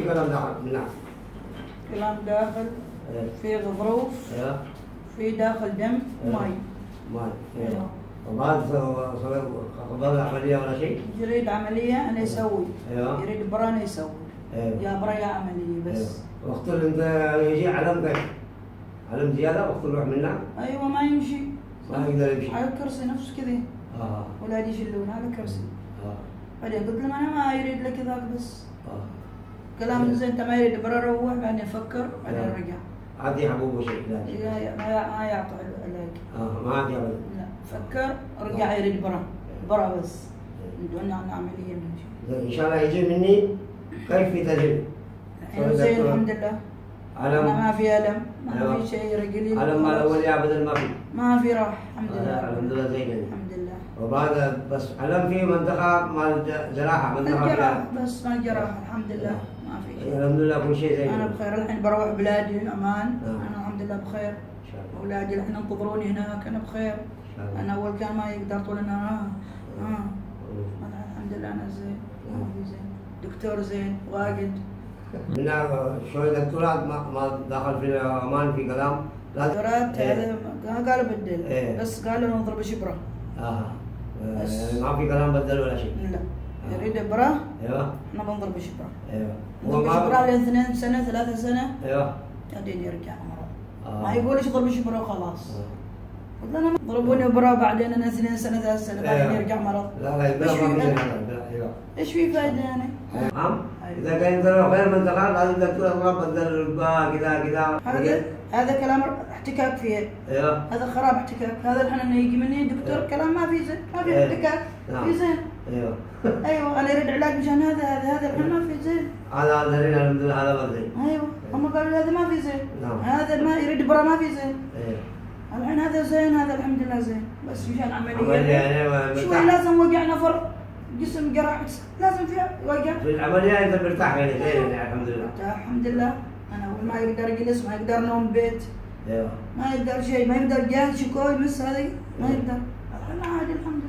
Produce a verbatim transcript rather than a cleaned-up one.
كلام داخل من نعم. كلام داخل في غضروف في داخل دم ماي ماي ايوه. وبعد قبل العملية ولا شيء؟ يريد عملية أنا يسوي. ايوه. يريد برا أنا يسوي. ايوه. يا برا يا عملية بس. ايوه. وقت اللي انت يجي علم كيف؟ علم زيادة وقت نروح منها؟ ايوه ما يمشي. ما يقدر يمشي. على الكرسي نفس كذا. اه. ولادي يشيلون على الكرسي. اه. بعدين قلت لهم انا ما يريد لك ذاك بس. اه. كلام زين انت ما يريد برا روح بعدين افكر بعدين رجع. عادي حبوب وشيء لا. ما يعطي علاج. اه ما عادي ابدا. لا فكر رجع يريد برا. برا بس. بدون عملية نمشي. ان شاء الله يجي مني كيف في تدريب؟ زين الحمد لله. أنا ما في ألم، ما في شيء رجلي. ألم مال أولي أبدا ما في. ما في راح الحمد لله. الحمد لله زين. الحمد لله. وبعد بس ألم في منطقة مال جراحة منطقة الجراحة بس ما الجراحة الحمد لله ما في شيء. الحمد لله كل شيء زين. أنا بخير الحين بروح بلادي عمان. أنا الحمد لله بخير. إن شاء الله. أولادي الحين ينتظروني هناك أنا بخير. أنا أول كان ما يقدر طول النهار. آه. الحمد لله أنا زين. ما في زين. دكتور زين واجد. من شوية دكتورات ما دخل في عمان في كلام. دكتورات هذا قالوا بدل إيه. بس قالوا نضرب شبرة. اه يعني ما في كلام بدل ولا شيء. لا يريد إبرة. ايوه. احنا بنضرب شبرة. ايوه. نضرب شبرة لين اثنين سنة ثلاثة سنة. ايوه. بعدين يرجع مرض. آه. ما يقولش ضرب شبرة وخلاص. آه. قلت انا ضربوني إبرة بعدين انا اثنين سنة ثلاث سنة بعدين يرجع مرض. لا لا إبرة ما في ايوه. ايش في فائدة يعني؟ نعم. إذا كان يضرب غير منطقة لازم دكتور الله بدل الباء كذا كذا. هذا هذا كلام احتكاك فيه. ايوه. هذا خراب احتكاك، هذا الحين يجي مني دكتور أيوه. كلام ما في زين، ما في احتكاك. نعم. في زين. ايوه. ايوه انا اريد علاج مشان هذا هذا هذا الحين ما في زين. هذا هذا الحمد لله هذا ما زين. ايوه هم قالوا هذا ما في زين. نعم. هذا ما يريد برا ما في زين. ايوه. الحين هذا زين هذا الحمد لله زين، بس مشان عملية. عملية شوي لازم وقع نفر جسم جراح لازم فيها وقع. في العملية أنت مرتاح يعني زين يعني الحمد لله. مرتاح الحمد لله، أنا أول ما يقدر يجلس ما يقدر نوم بيت. ايوه. ما يقدر شيء، ما يقدر جاه شكوى يمس هذه ما يقدر. الحين عادي الحمد